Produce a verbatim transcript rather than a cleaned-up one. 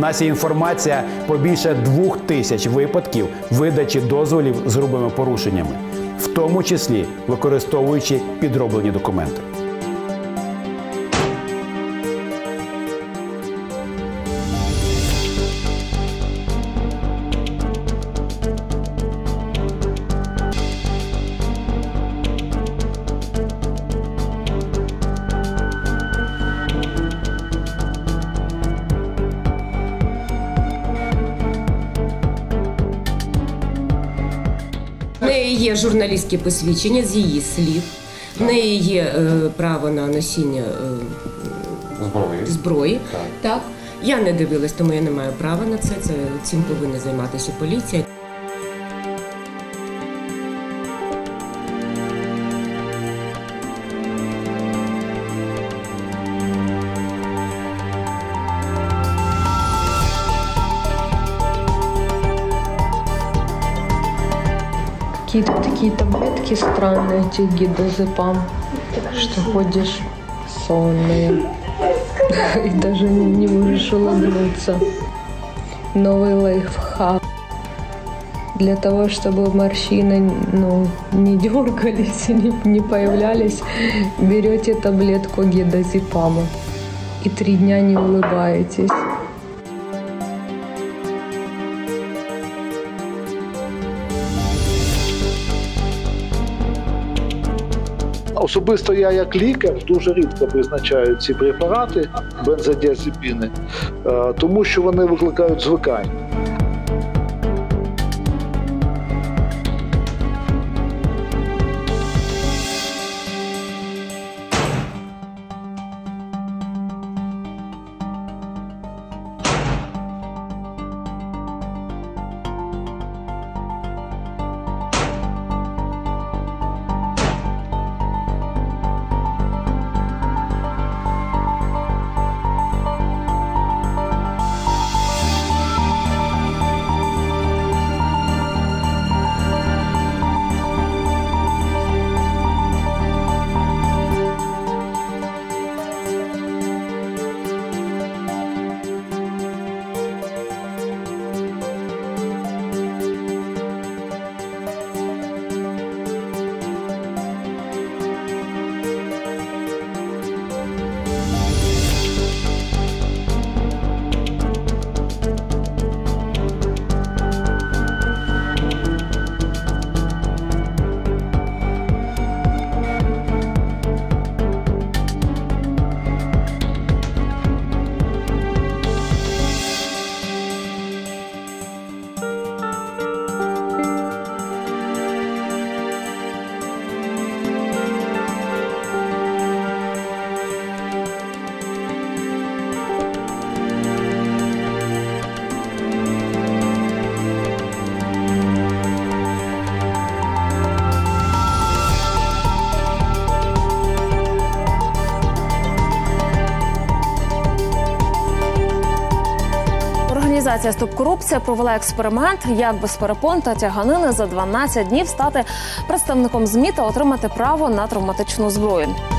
нас є інформація про більше двох тисяч випадків видачі дозволів з грубими порушеннями, в тому числі використовуючи підроблені документи. В неї є журналістське посвідчення з її слів, в неї є е, право на носіння е, зброї. зброї. Так. Так. Я не дивилась, тому я не маю права на це, це цим повинна займатися поліція. Какие-то такие таблетки странные, эти гидозепам, что ходишь сонная и даже не можешь улыбнуться. Новый лайфхак. Для того, чтобы морщины ну, не дергались и не, не появлялись, берете таблетку гидозепама и три дня не улыбаетесь. Особисто я, як лікар, дуже рідко призначаю ці препарати, бензодіазепіни, тому що вони викликають звикання. Організація «Стоп корупція» провела експеримент, як без перепон та тяганини за дванадцять днів стати представником ЗМІ та отримати право на травматичну зброю.